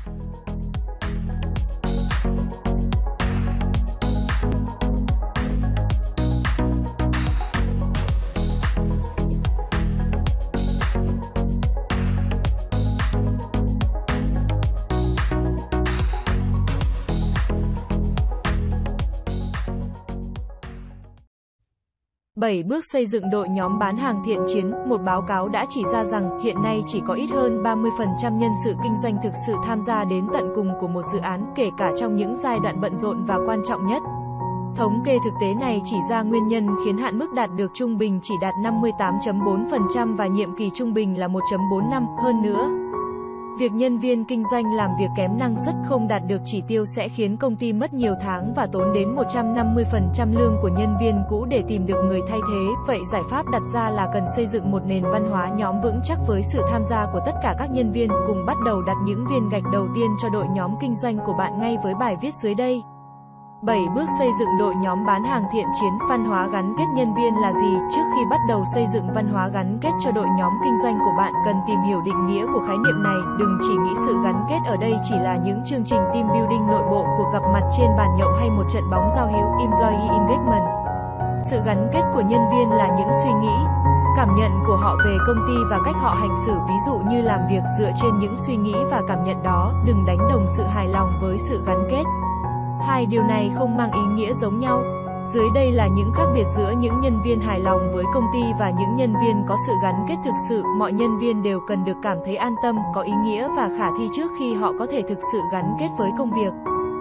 7 bước xây dựng đội nhóm bán hàng thiện chiến. Một báo cáo đã chỉ ra rằng, hiện nay chỉ có ít hơn 30% nhân sự kinh doanh thực sự tham gia đến tận cùng của một dự án, kể cả trong những giai đoạn bận rộn và quan trọng nhất. Thống kê thực tế này chỉ ra nguyên nhân khiến hạn mức đạt được trung bình chỉ đạt 58.4% và nhiệm kỳ trung bình là 1.4 năm. Hơn nữa, việc nhân viên kinh doanh làm việc kém năng suất, không đạt được chỉ tiêu sẽ khiến công ty mất nhiều tháng và tốn đến 150% lương của nhân viên cũ để tìm được người thay thế. Vậy giải pháp đặt ra là cần xây dựng một nền văn hóa nhóm vững chắc với sự tham gia của tất cả các nhân viên, cùng bắt đầu đặt những viên gạch đầu tiên cho đội nhóm kinh doanh của bạn ngay với bài viết dưới đây. 7 bước xây dựng đội nhóm bán hàng thiện chiến. Văn hóa gắn kết nhân viên là gì? Trước khi bắt đầu xây dựng văn hóa gắn kết cho đội nhóm kinh doanh của bạn, cần tìm hiểu định nghĩa của khái niệm này. Đừng chỉ nghĩ sự gắn kết ở đây chỉ là những chương trình team building nội bộ, cuộc gặp mặt trên bàn nhậu hay một trận bóng giao hữu, employee engagement. Sự gắn kết của nhân viên là những suy nghĩ, cảm nhận của họ về công ty và cách họ hành xử, ví dụ như làm việc dựa trên những suy nghĩ và cảm nhận đó. Đừng đánh đồng sự hài lòng với sự gắn kết. Hai điều này không mang ý nghĩa giống nhau. Dưới đây là những khác biệt giữa những nhân viên hài lòng với công ty và những nhân viên có sự gắn kết thực sự. Mọi nhân viên đều cần được cảm thấy an tâm, có ý nghĩa và khả thi trước khi họ có thể thực sự gắn kết với công việc.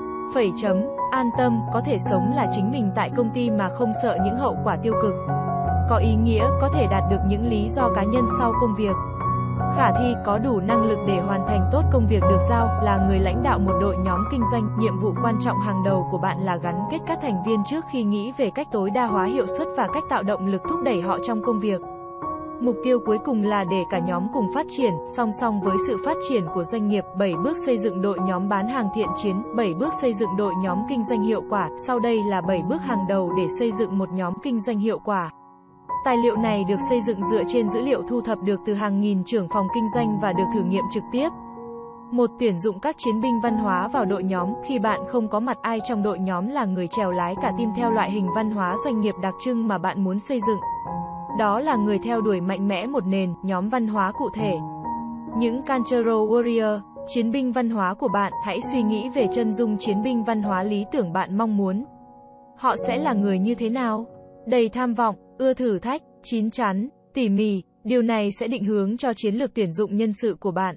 An tâm, có thể sống là chính mình tại công ty mà không sợ những hậu quả tiêu cực. Có ý nghĩa, có thể đạt được những lý do cá nhân sau công việc. Khả thi, có đủ năng lực để hoàn thành tốt công việc được giao. Là người lãnh đạo một đội nhóm kinh doanh, nhiệm vụ quan trọng hàng đầu của bạn là gắn kết các thành viên trước khi nghĩ về cách tối đa hóa hiệu suất và cách tạo động lực thúc đẩy họ trong công việc. Mục tiêu cuối cùng là để cả nhóm cùng phát triển, song song với sự phát triển của doanh nghiệp. 7 bước xây dựng đội nhóm bán hàng thiện chiến. 7 bước xây dựng đội nhóm kinh doanh hiệu quả. Sau đây là 7 bước hàng đầu để xây dựng một nhóm kinh doanh hiệu quả. Tài liệu này được xây dựng dựa trên dữ liệu thu thập được từ hàng nghìn trưởng phòng kinh doanh và được thử nghiệm trực tiếp. 1. Tuyển dụng các chiến binh văn hóa vào đội nhóm. Khi bạn không có mặt, ai trong đội nhóm là người chèo lái cả team theo loại hình văn hóa doanh nghiệp đặc trưng mà bạn muốn xây dựng. Đó là người theo đuổi mạnh mẽ một nền, nhóm văn hóa cụ thể. Những Cultural Warrior, chiến binh văn hóa của bạn. Hãy suy nghĩ về chân dung chiến binh văn hóa lý tưởng bạn mong muốn. Họ sẽ là người như thế nào? Đầy tham vọng, ưa thử thách, chín chắn, tỉ mỉ. Điều này sẽ định hướng cho chiến lược tuyển dụng nhân sự của bạn.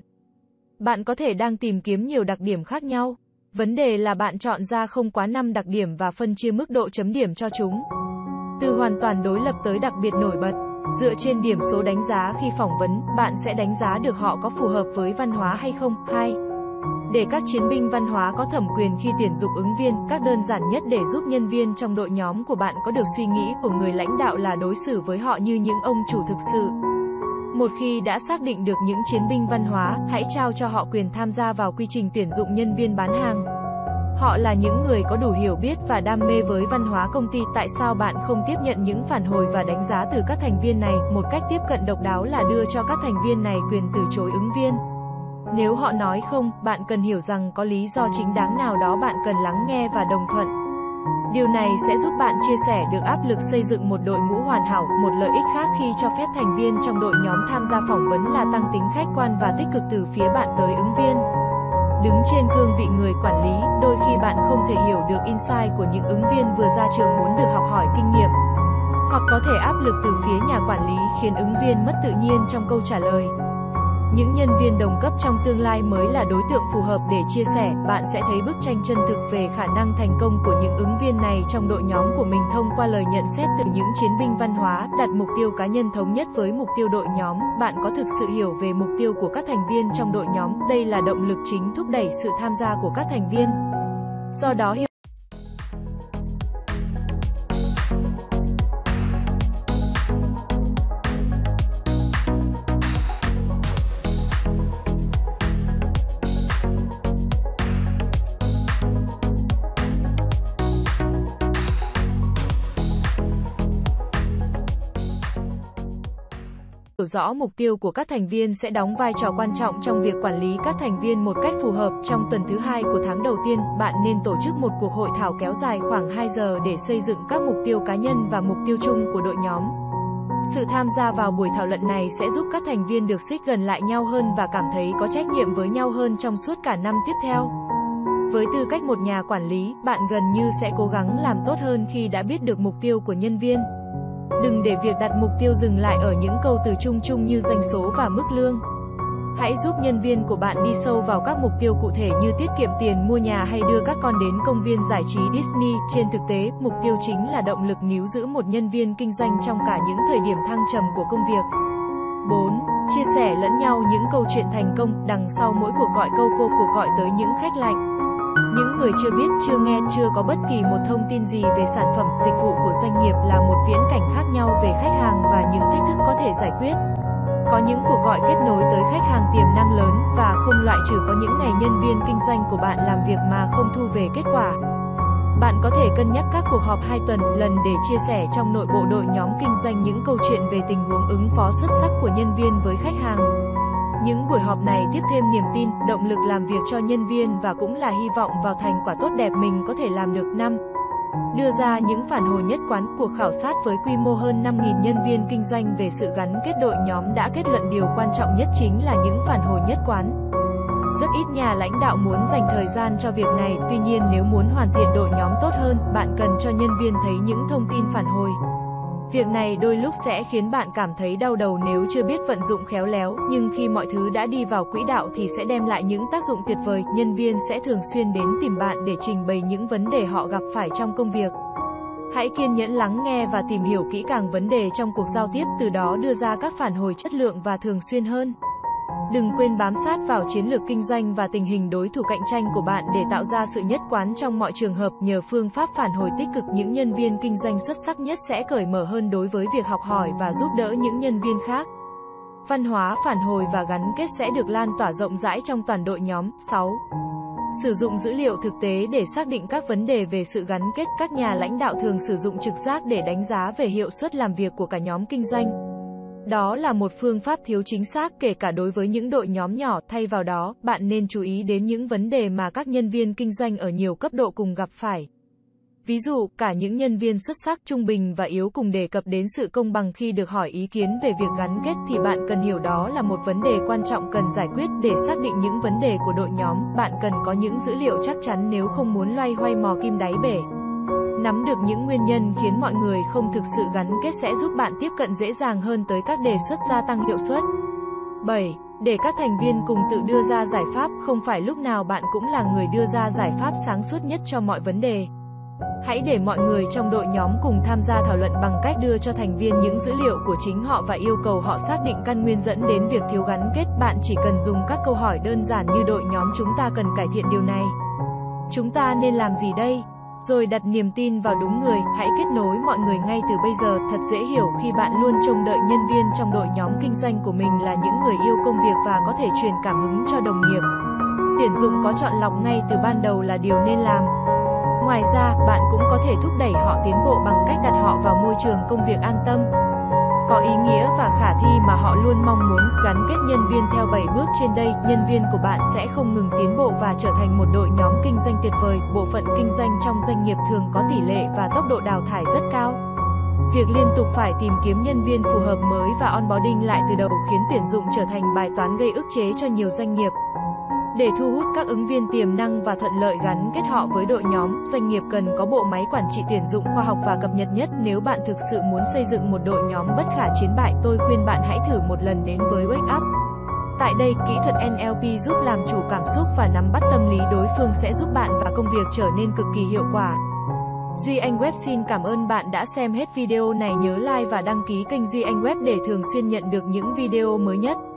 Bạn có thể đang tìm kiếm nhiều đặc điểm khác nhau. Vấn đề là bạn chọn ra không quá 5 đặc điểm và phân chia mức độ chấm điểm cho chúng. Từ hoàn toàn đối lập tới đặc biệt nổi bật. Dựa trên điểm số đánh giá khi phỏng vấn, bạn sẽ đánh giá được họ có phù hợp với văn hóa hay không. 2. Để các chiến binh văn hóa có thẩm quyền khi tuyển dụng ứng viên. Các đơn giản nhất để giúp nhân viên trong đội nhóm của bạn có được suy nghĩ của người lãnh đạo là đối xử với họ như những ông chủ thực sự. Một khi đã xác định được những chiến binh văn hóa, hãy trao cho họ quyền tham gia vào quy trình tuyển dụng nhân viên bán hàng. Họ là những người có đủ hiểu biết và đam mê với văn hóa công ty. Tại sao bạn không tiếp nhận những phản hồi và đánh giá từ các thành viên này? Một cách tiếp cận độc đáo là đưa cho các thành viên này quyền từ chối ứng viên. Nếu họ nói không, bạn cần hiểu rằng có lý do chính đáng nào đó bạn cần lắng nghe và đồng thuận. Điều này sẽ giúp bạn chia sẻ được áp lực xây dựng một đội ngũ hoàn hảo. Một lợi ích khác khi cho phép thành viên trong đội nhóm tham gia phỏng vấn là tăng tính khách quan và tích cực từ phía bạn tới ứng viên. Đứng trên cương vị người quản lý, đôi khi bạn không thể hiểu được insight của những ứng viên vừa ra trường muốn được học hỏi kinh nghiệm. Hoặc có thể áp lực từ phía nhà quản lý khiến ứng viên mất tự nhiên trong câu trả lời. Những nhân viên đồng cấp trong tương lai mới là đối tượng phù hợp để chia sẻ. Bạn sẽ thấy bức tranh chân thực về khả năng thành công của những ứng viên này trong đội nhóm của mình thông qua lời nhận xét từ những chiến binh văn hóa. Đặt mục tiêu cá nhân thống nhất với mục tiêu đội nhóm. Bạn có thực sự hiểu về mục tiêu của các thành viên trong đội nhóm. Đây là động lực chính thúc đẩy sự tham gia của các thành viên. Do đó hiểu rõ mục tiêu của các thành viên sẽ đóng vai trò quan trọng trong việc quản lý các thành viên một cách phù hợp. Trong tuần thứ 2 của tháng đầu tiên, bạn nên tổ chức một cuộc hội thảo kéo dài khoảng 2 giờ để xây dựng các mục tiêu cá nhân và mục tiêu chung của đội nhóm. Sự tham gia vào buổi thảo luận này sẽ giúp các thành viên được xích gần lại nhau hơn và cảm thấy có trách nhiệm với nhau hơn trong suốt cả năm tiếp theo. Với tư cách một nhà quản lý, bạn gần như sẽ cố gắng làm tốt hơn khi đã biết được mục tiêu của nhân viên. Đừng để việc đặt mục tiêu dừng lại ở những câu từ chung chung như doanh số và mức lương. Hãy giúp nhân viên của bạn đi sâu vào các mục tiêu cụ thể như tiết kiệm tiền mua nhà hay đưa các con đến công viên giải trí Disney. Trên thực tế, mục tiêu chính là động lực níu giữ một nhân viên kinh doanh trong cả những thời điểm thăng trầm của công việc. 4. Chia sẻ lẫn nhau những câu chuyện thành công. Đằng sau mỗi cuộc gọi cuộc gọi tới những khách lạnh. Những người chưa biết, chưa nghe, chưa có bất kỳ một thông tin gì về sản phẩm, dịch vụ của doanh nghiệp là một viễn cảnh khác nhau về khách hàng và những thách thức có thể giải quyết. Có những cuộc gọi kết nối tới khách hàng tiềm năng lớn và không loại trừ có những ngày nhân viên kinh doanh của bạn làm việc mà không thu về kết quả. Bạn có thể cân nhắc các cuộc họp 2 tuần lần để chia sẻ trong nội bộ đội nhóm kinh doanh những câu chuyện về tình huống ứng phó xuất sắc của nhân viên với khách hàng. Những buổi họp này tiếp thêm niềm tin, động lực làm việc cho nhân viên và cũng là hy vọng vào thành quả tốt đẹp mình có thể làm được. 5. Đưa ra những phản hồi nhất quán. Cuộc khảo sát với quy mô hơn 5.000 nhân viên kinh doanh về sự gắn kết đội nhóm đã kết luận điều quan trọng nhất chính là những phản hồi nhất quán. Rất ít nhà lãnh đạo muốn dành thời gian cho việc này, tuy nhiên nếu muốn hoàn thiện đội nhóm tốt hơn, bạn cần cho nhân viên thấy những thông tin phản hồi. Việc này đôi lúc sẽ khiến bạn cảm thấy đau đầu nếu chưa biết vận dụng khéo léo, nhưng khi mọi thứ đã đi vào quỹ đạo thì sẽ đem lại những tác dụng tuyệt vời. Nhân viên sẽ thường xuyên đến tìm bạn để trình bày những vấn đề họ gặp phải trong công việc. Hãy kiên nhẫn lắng nghe và tìm hiểu kỹ càng vấn đề trong cuộc giao tiếp, từ đó đưa ra các phản hồi chất lượng và thường xuyên hơn. Đừng quên bám sát vào chiến lược kinh doanh và tình hình đối thủ cạnh tranh của bạn để tạo ra sự nhất quán trong mọi trường hợp. Nhờ phương pháp phản hồi tích cực, những nhân viên kinh doanh xuất sắc nhất sẽ cởi mở hơn đối với việc học hỏi và giúp đỡ những nhân viên khác. Văn hóa phản hồi và gắn kết sẽ được lan tỏa rộng rãi trong toàn đội nhóm. 6. Sử dụng dữ liệu thực tế để xác định các vấn đề về sự gắn kết. Các nhà lãnh đạo thường sử dụng trực giác để đánh giá về hiệu suất làm việc của cả nhóm kinh doanh. Đó là một phương pháp thiếu chính xác kể cả đối với những đội nhóm nhỏ. Thay vào đó, bạn nên chú ý đến những vấn đề mà các nhân viên kinh doanh ở nhiều cấp độ cùng gặp phải. Ví dụ, cả những nhân viên xuất sắc, trung bình và yếu cùng đề cập đến sự công bằng khi được hỏi ý kiến về việc gắn kết, thì bạn cần hiểu đó là một vấn đề quan trọng cần giải quyết. Để xác định những vấn đề của đội nhóm, bạn cần có những dữ liệu chắc chắn nếu không muốn loay hoay mò kim đáy bể. Nắm được những nguyên nhân khiến mọi người không thực sự gắn kết sẽ giúp bạn tiếp cận dễ dàng hơn tới các đề xuất gia tăng hiệu suất. 7. Để các thành viên cùng tự đưa ra giải pháp. Không phải lúc nào bạn cũng là người đưa ra giải pháp sáng suốt nhất cho mọi vấn đề. Hãy để mọi người trong đội nhóm cùng tham gia thảo luận bằng cách đưa cho thành viên những dữ liệu của chính họ và yêu cầu họ xác định căn nguyên dẫn đến việc thiếu gắn kết. Bạn chỉ cần dùng các câu hỏi đơn giản như: đội nhóm chúng ta cần cải thiện điều này. Chúng ta nên làm gì đây? Rồi đặt niềm tin vào đúng người. Hãy kết nối mọi người ngay từ bây giờ. Thật dễ hiểu khi bạn luôn trông đợi nhân viên trong đội nhóm kinh doanh của mình là những người yêu công việc và có thể truyền cảm hứng cho đồng nghiệp. Tuyển dụng có chọn lọc ngay từ ban đầu là điều nên làm. Ngoài ra, bạn cũng có thể thúc đẩy họ tiến bộ bằng cách đặt họ vào môi trường công việc an tâm, có ý nghĩa và khả thi mà họ luôn mong muốn. Gắn kết nhân viên theo 7 bước trên đây, nhân viên của bạn sẽ không ngừng tiến bộ và trở thành một đội nhóm kinh doanh tuyệt vời. Bộ phận kinh doanh trong doanh nghiệp thường có tỷ lệ và tốc độ đào thải rất cao. Việc liên tục phải tìm kiếm nhân viên phù hợp mới và onboarding lại từ đầu khiến tuyển dụng trở thành bài toán gây ức chế cho nhiều doanh nghiệp. Để thu hút các ứng viên tiềm năng và thuận lợi gắn kết họ với đội nhóm, doanh nghiệp cần có bộ máy quản trị tuyển dụng khoa học và cập nhật nhất. Nếu bạn thực sự muốn xây dựng một đội nhóm bất khả chiến bại, tôi khuyên bạn hãy thử một lần đến với Wake Up. Tại đây, kỹ thuật NLP giúp làm chủ cảm xúc và nắm bắt tâm lý đối phương sẽ giúp bạn và công việc trở nên cực kỳ hiệu quả. Duy Anh Web xin cảm ơn bạn đã xem hết video này. Nhớ like và đăng ký kênh Duy Anh Web để thường xuyên nhận được những video mới nhất.